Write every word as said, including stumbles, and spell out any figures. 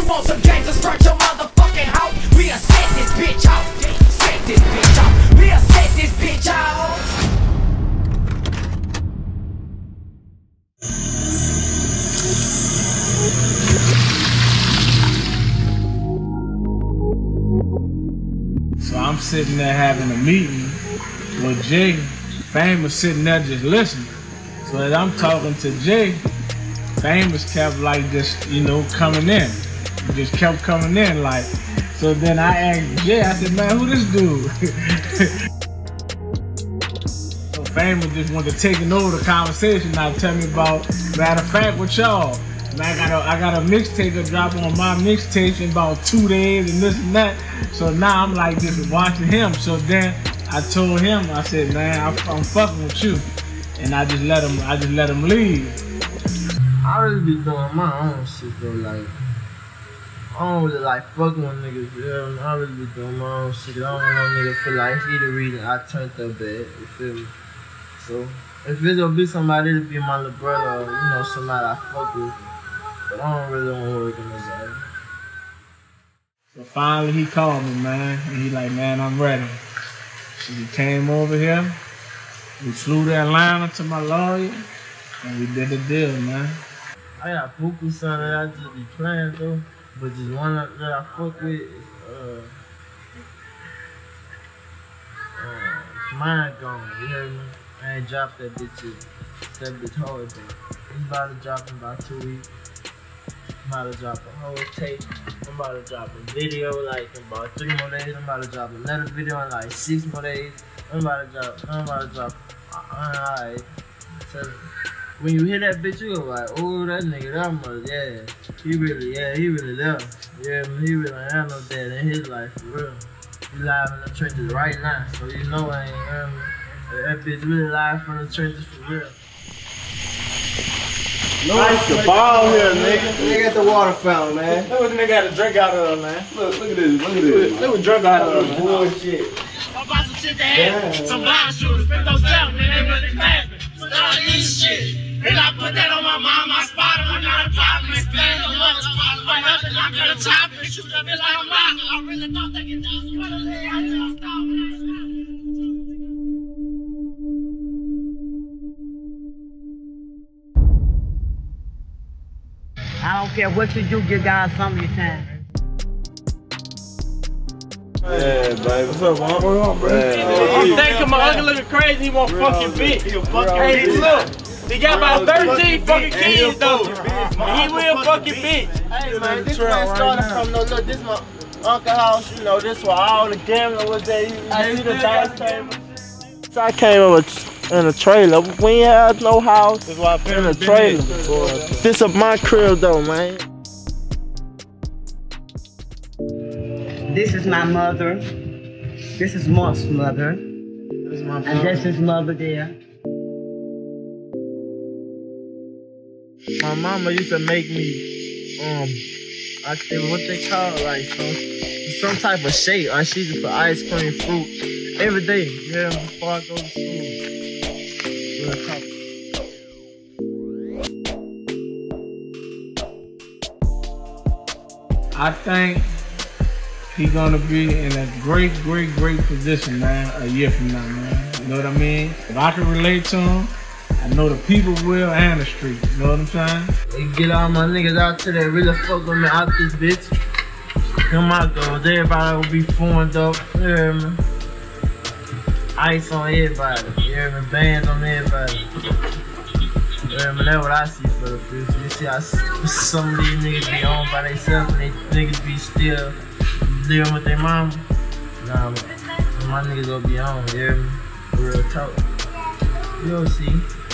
want some gangsters, front your motherfucking house. We'll set this bitch out. Set this bitch out. We'll set this bitch out. So I'm sitting there having a meeting with Jay. Fame was sitting there just listening. So as I'm talking to Jay, Famous kept like just, you know, coming in. He just kept coming in like. So then I asked Jay, I said, man, who this dude? So Famous just wanted to take over the conversation now, tell me about, matter of fact, with y'all. Man, I got a, I got a mixtape to drop on My Mixtapez in about two days and this and that. So now I'm like just watching him. So then I told him, I said, man, I, I'm fucking with you. And I just let him, I just let him leave. I really be doing my own shit though, like, I don't really like fucking with niggas, you know? I really be doing my own shit. I don't want no nigga feel like he the reason I turned up bad, you feel me? So, if it's gonna be somebody to be my little brother, or, you know, somebody I fuck with, but I don't really want to work with nobody. So finally he called me, man, and he like, man, I'm ready. So he came over here, we flew to Atlanta to my lawyer, and we did the deal, man. I got Pookie son that I just be playing though, but just one that I fuck with is, uh, uh, Mind Gone, you hear me? I ain't dropped that bitch yet. That bitch hard though. He's about to drop in about two weeks. I'm about to drop a whole tape. I'm about to drop a video like in about three more days. I'm about to drop another video in like six more days. I'm about to drop, I'm about to drop, alright. So when you hear that bitch, you go like, oh, that nigga, that mother, yeah. He really, yeah, he really there. Yeah, he really ain't have no dad in his life, for real. He live in the trenches right now, so you know I ain't, um, that bitch really live from the trenches for real. Nice the ball here, nigga. Nigga at the water fountain, man. Look what the nigga got a drink out of, man. Look, look at this, look at this. Look what drink out of, man. Bullshit. I'm about some shit to have. Some blind shooters, spit those out, man. They really clapping. Start this shit. And I put that on my mom, my spot. I'm not a problem. It's bad. I'm not a problem. I'm nothing. I'm gonna chop it. Shoot up it like a rock. I really thought they could just run a leg. I just stop. I don't care what you do, give God some of your time. Yeah, baby. What's up, man? What on, bro? I'm thinking my uncle looking crazy, he want fucking bitch. Hey, look, he got about thirteen fucking kids though. And he will fucking bitch. Hey man, this man started from no look, this my uncle house, you know, this where all the gambling was there. You, you see the dice table. So I came over in a trailer. We ain't had no house. That's why I in a trailer. This is my crib though, man. This is my mother. This is Moss's mother. This is my mom. And that's his mother there. My mama used to make me, um, I think what they call it, like some, some type of shake. Or she used to put ice cream, fruit, every day, yeah, before I go to school. I think he's gonna be in a great, great, great position, man, a year from now, man. You know what I mean? If I can relate to him, I know the people will and the street. You know what I'm saying? They get all my niggas out to that really fuck with me out this bitch. Come out though, everybody will be formed up. You hear me? Ice on everybody. You hear me? Bands on everybody. You hear me? That's what I see for the future. You see how some of these niggas be on by themselves and they niggas be still living with their mama. Nah, my niggas gonna be on, you hear me? Real talk. You'll see.